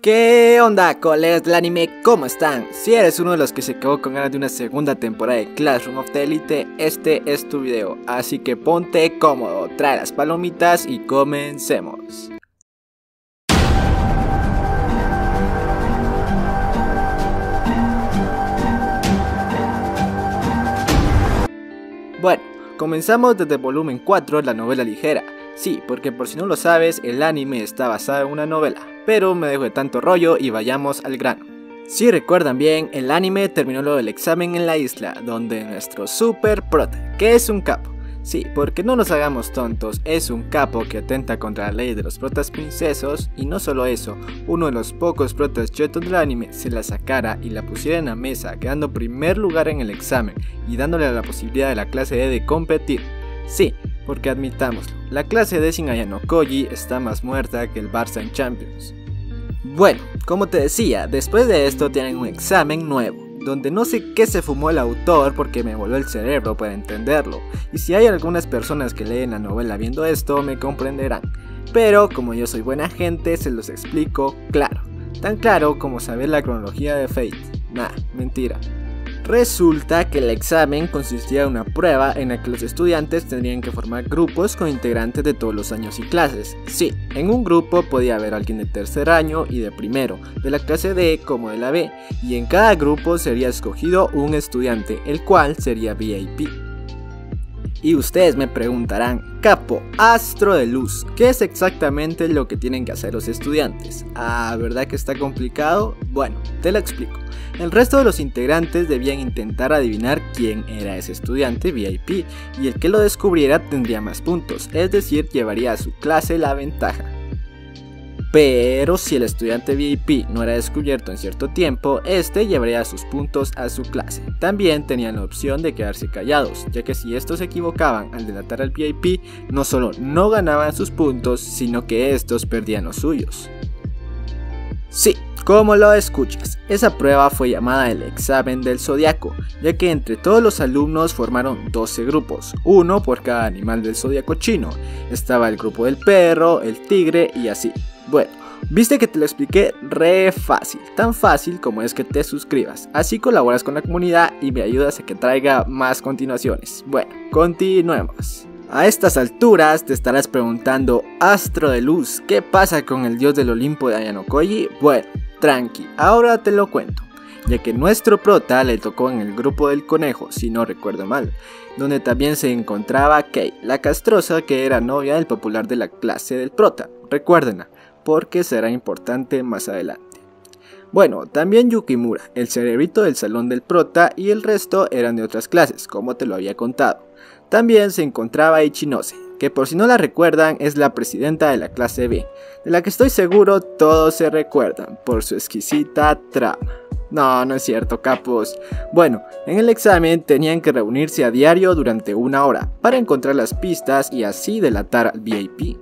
¿Qué onda, colegas del anime? ¿Cómo están? Si eres uno de los que se quedó con ganas de una segunda temporada de Classroom of the Elite, este es tu video, así que ponte cómodo, trae las palomitas y comencemos. Bueno, comenzamos desde el volumen 4 de la novela ligera. Sí, porque por si no lo sabes, el anime está basado en una novela, pero me dejo de tanto rollo y vayamos al grano. Si recuerdan bien, el anime terminó luego del examen en la isla, donde nuestro super prota, que es un capo, sí, porque no nos hagamos tontos, es un capo que atenta contra la ley de los protas princesos, y no solo eso, uno de los pocos protas chetos del anime se la sacara y la pusiera en la mesa, quedando primer lugar en el examen y dándole la posibilidad de la clase D de competir. Sí, porque admitámoslo, la clase D sin Ayano Koji está más muerta que el Barça en Champions. Bueno, como te decía, después de esto tienen un examen nuevo, donde no sé qué se fumó el autor porque me voló el cerebro para entenderlo, y si hay algunas personas que leen la novela viendo esto me comprenderán, pero como yo soy buena gente se los explico claro, tan claro como saber la cronología de Fate. Nah, mentira. Resulta que el examen consistía en una prueba en la que los estudiantes tendrían que formar grupos con integrantes de todos los años y clases. Sí, en un grupo podía haber alguien de tercer año y de primero, de la clase D como de la B, y en cada grupo sería escogido un estudiante, el cual sería VIP. Y ustedes me preguntarán, capo, astro de luz, ¿qué es exactamente lo que tienen que hacer los estudiantes? Ah, ¿verdad que está complicado? Bueno, te lo explico. El resto de los integrantes debían intentar adivinar quién era ese estudiante VIP, y el que lo descubriera tendría más puntos, es decir, llevaría a su clase la ventaja. Pero si el estudiante VIP no era descubierto en cierto tiempo, este llevaría sus puntos a su clase. También tenían la opción de quedarse callados, ya que si estos se equivocaban al delatar al VIP, no solo no ganaban sus puntos, sino que estos perdían los suyos. Sí, como lo escuchas, esa prueba fue llamada el examen del zodiaco, ya que entre todos los alumnos formaron 12 grupos, uno por cada animal del zodiaco chino. Estaba el grupo del perro, el tigre y así. Bueno, viste que te lo expliqué re fácil, tan fácil como es que te suscribas, así colaboras con la comunidad y me ayudas a que traiga más continuaciones. Bueno, continuemos. A estas alturas te estarás preguntando, astro de luz, ¿qué pasa con el dios del Olimpo de Ayano Koji? Bueno, tranqui, ahora te lo cuento, ya que nuestro prota le tocó en el grupo del conejo, si no recuerdo mal, donde también se encontraba Kei, la castrosa que era novia del popular de la clase del prota, recuérdenla, porque será importante más adelante. Bueno, también Yukimura, el cerebrito del salón del prota, y el resto eran de otras clases, como te lo había contado. También se encontraba Ichinose, que por si no la recuerdan es la presidenta de la clase B, de la que estoy seguro todos se recuerdan por su exquisita trama. No es cierto, capos. Bueno, en el examen tenían que reunirse a diario durante 1 hora para encontrar las pistas y así delatar al VIP.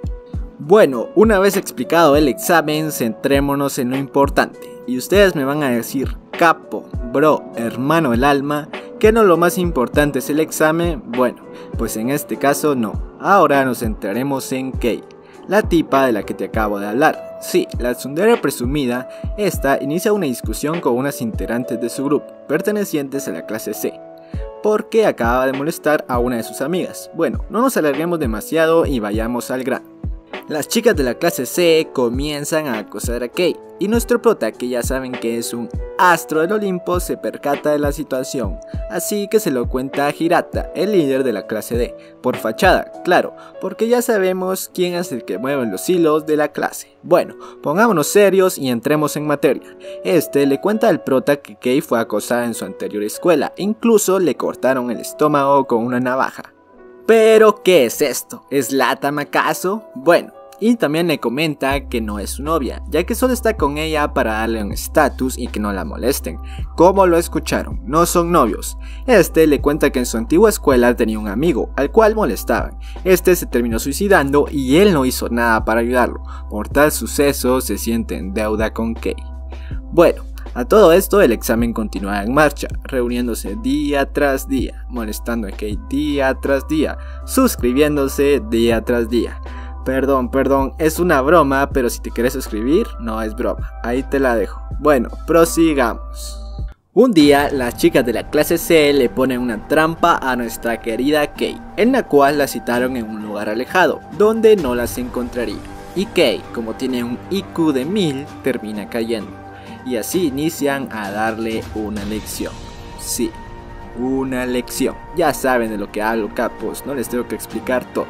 Bueno, una vez explicado el examen, centrémonos en lo importante. Y ustedes me van a decir, capo, bro, hermano del alma, ¿que no lo más importante es el examen? Bueno, pues en este caso no. Ahora nos centraremos en Kei, la tipa de la que te acabo de hablar. Sí, la tsundere presumida, esta inicia una discusión con unas integrantes de su grupo, pertenecientes a la clase C, porque acaba de molestar a una de sus amigas. Bueno, no nos alarguemos demasiado y vayamos al grano. Las chicas de la clase C comienzan a acosar a Kei, y nuestro prota, que ya saben que es un astro del Olimpo, se percata de la situación, así que se lo cuenta a Hirata, el líder de la clase D, por fachada, claro, porque ya sabemos quién es el que mueve los hilos de la clase. Bueno, pongámonos serios y entremos en materia. Este le cuenta al prota que Kei fue acosada en su anterior escuela, incluso le cortaron el estómago con una navaja. ¿Pero qué es esto? ¿Es Latam acaso? Bueno, y también le comenta que no es su novia, ya que solo está con ella para darle un estatus y que no la molesten. ¿Cómo lo escucharon? No son novios. Este le cuenta que en su antigua escuela tenía un amigo, al cual molestaban. Este se terminó suicidando y él no hizo nada para ayudarlo. Por tal suceso se siente en deuda con Kei. Bueno, a todo esto el examen continuaba en marcha, reuniéndose día tras día, molestando a Kei día tras día, suscribiéndose día tras día. Perdón, es una broma, pero si te quieres suscribir, no es broma, ahí te la dejo. Bueno, prosigamos. Un día, las chicas de la clase C le ponen una trampa a nuestra querida Kei, en la cual la citaron en un lugar alejado, donde no las encontraría. Y Kei, como tiene un IQ de 1000, termina cayendo. Y así inician a darle una lección. Sí, una lección. Ya saben de lo que hablo, capos, no les tengo que explicar todo.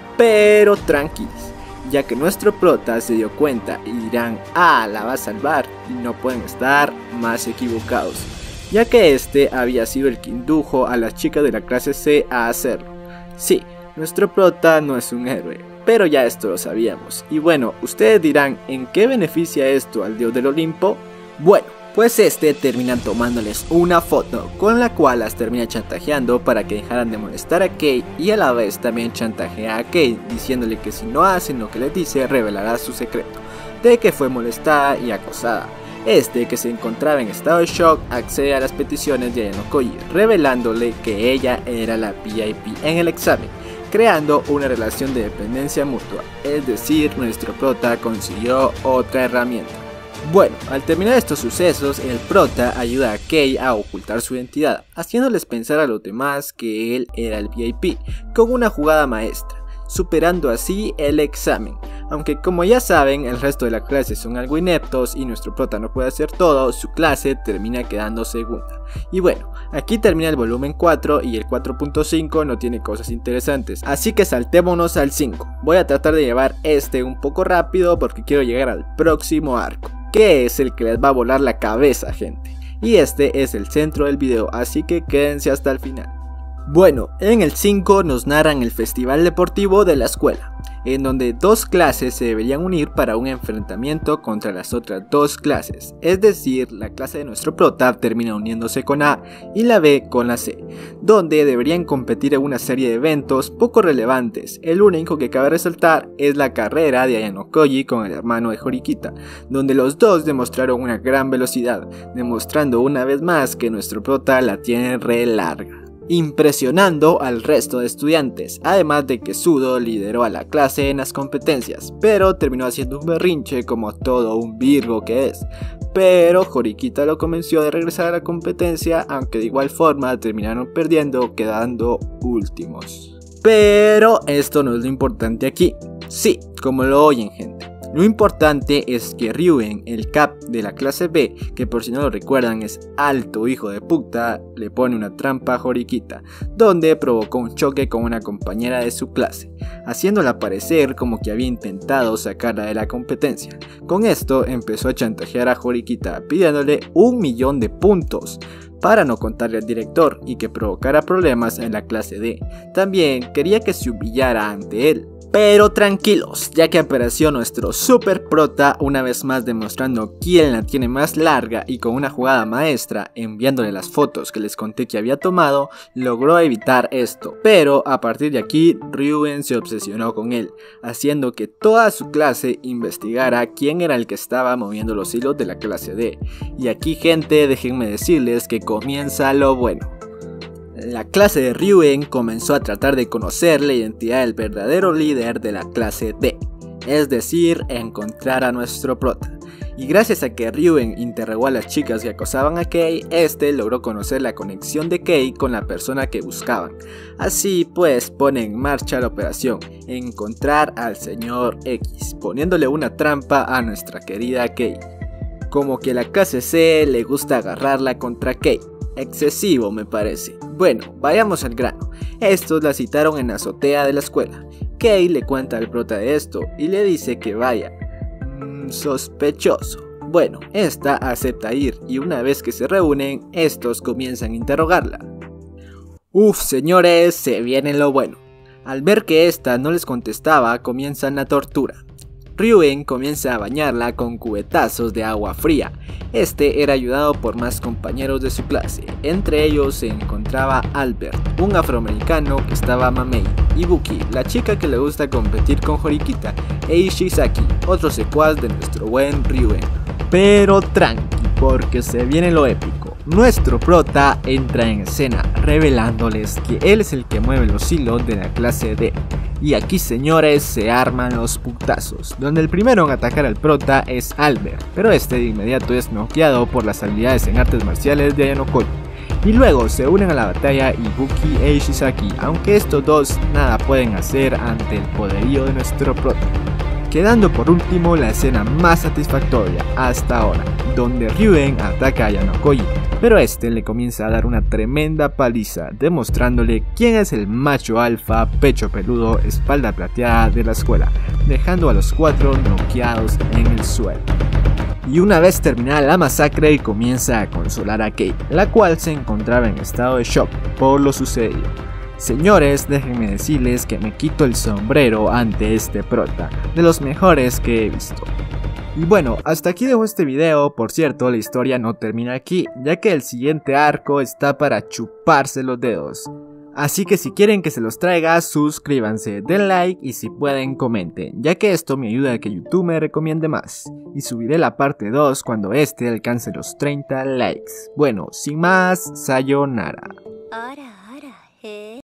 Pero tranquilos, ya que nuestro prota se dio cuenta y dirán, la va a salvar, y no pueden estar más equivocados, ya que este había sido el que indujo a las chicas de la clase C a hacerlo. Sí, nuestro prota no es un héroe, pero ya esto lo sabíamos. Y bueno, ustedes dirán, ¿en qué beneficia esto al dios del Olimpo? Bueno, pues este termina tomándoles una foto, con la cual las termina chantajeando para que dejaran de molestar a Kei, y a la vez también chantajea a Kei, diciéndole que si no hacen lo que les dice, revelará su secreto, de que fue molestada y acosada. Este, que se encontraba en estado de shock, accede a las peticiones de Ayano revelándole que ella era la VIP en el examen, creando una relación de dependencia mutua, es decir, nuestro prota consiguió otra herramienta. Bueno, al terminar estos sucesos, el prota ayuda a Kei a ocultar su identidad, haciéndoles pensar a los demás que él era el VIP, con una jugada maestra, superando así el examen. Aunque como ya saben, el resto de la clase son algo ineptos y nuestro prota no puede hacer todo, su clase termina quedando segunda. Y bueno, aquí termina el volumen 4 y el 4.5 no tiene cosas interesantes, así que saltémonos al 5. Voy a tratar de llevar este un poco rápido porque quiero llegar al próximo arco, que es el que les va a volar la cabeza, gente. Y este es el centro del video, así que quédense hasta el final. Bueno, en el 5 nos narran el festival deportivo de la escuela, en donde dos clases se deberían unir para un enfrentamiento contra las otras dos clases, es decir, la clase de nuestro prota termina uniéndose con A y la B con la C, donde deberían competir en una serie de eventos poco relevantes. El único que cabe resaltar es la carrera de Ayano Koji con el hermano de Horikita, donde los dos demostraron una gran velocidad, demostrando una vez más que nuestro prota la tiene re larga, impresionando al resto de estudiantes, además de que Sudo lideró a la clase en las competencias, pero terminó haciendo un berrinche como todo un virgo que es. Pero Horikita lo convenció de regresar a la competencia, aunque de igual forma terminaron perdiendo, quedando últimos. Pero esto no es lo importante aquí. Sí, como lo oyen, gente. Lo importante es que Ryuen, el cap de la clase B, que por si no lo recuerdan es alto hijo de puta, le pone una trampa a Horikita, donde provocó un choque con una compañera de su clase, haciéndola parecer como que había intentado sacarla de la competencia. Con esto empezó a chantajear a Horikita, pidiéndole 1.000.000 de puntos, para no contarle al director y que provocara problemas en la clase D. También quería que se humillara ante él. Pero tranquilos, ya que apareció nuestro super prota una vez más demostrando quién la tiene más larga y con una jugada maestra, enviándole las fotos que les conté que había tomado, logró evitar esto. Pero a partir de aquí, Ryuen se obsesionó con él, haciendo que toda su clase investigara quién era el que estaba moviendo los hilos de la clase D. Y aquí, gente, déjenme decirles que comienza lo bueno. La clase de Ryuen comenzó a tratar de conocer la identidad del verdadero líder de la clase D, es decir, encontrar a nuestro prota. Y gracias a que Ryuen interrogó a las chicas que acosaban a Kei, este logró conocer la conexión de Kei con la persona que buscaban. Así pues pone en marcha la operación, encontrar al señor X, poniéndole una trampa a nuestra querida Kei. Como que a la clase C le gusta agarrarla contra Kei. Excesivo me parece. Bueno, vayamos al grano. Estos la citaron en la azotea de la escuela. Kei le cuenta al prota de esto y le dice que vaya. Sospechoso. Bueno, esta acepta ir y una vez que se reúnen, estos comienzan a interrogarla. Uf, señores, se viene lo bueno. Al ver que esta no les contestaba, comienzan la tortura. Ryuen comienza a bañarla con cubetazos de agua fría. Este era ayudado por más compañeros de su clase, entre ellos se encontraba Albert, un afroamericano que estaba mamey, y Buki, la chica que le gusta competir con Horikita, e Ishizaki, otro secuaz de nuestro buen Ryuen. Pero tranqui, porque se viene lo épico. nuestro prota entra en escena, revelándoles que él es el que mueve los hilos de la clase D. Y aquí, señores, se arman los putazos, donde el primero en atacar al prota es Albert, pero este de inmediato es noqueado por las habilidades en artes marciales de Ayanokoji. Y luego se unen a la batalla Ibuki e Ishizaki, aunque estos dos nada pueden hacer ante el poderío de nuestro prota. Quedando por último la escena más satisfactoria hasta ahora, donde Ryuen ataca a Ayanokoji, pero este le comienza a dar una tremenda paliza, demostrándole quién es el macho alfa, pecho peludo, espalda plateada de la escuela, dejando a los 4 noqueados en el suelo. Y una vez terminada la masacre, comienza a consolar a Kate, la cual se encontraba en estado de shock por lo sucedido. Señores, déjenme decirles que me quito el sombrero ante este prota, de los mejores que he visto. Y bueno, hasta aquí dejo este video. Por cierto, la historia no termina aquí, ya que el siguiente arco está para chuparse los dedos. Así que si quieren que se los traiga, suscríbanse, den like y si pueden comenten, ya que esto me ayuda a que YouTube me recomiende más. Y subiré la parte 2 cuando este alcance los 30 likes. Bueno, sin más, sayonara.